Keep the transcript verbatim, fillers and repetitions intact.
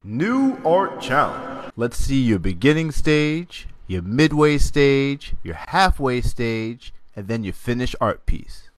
New Art Challenge. Let's see your beginning stage, your midway stage, your halfway stage, and then your finished art piece.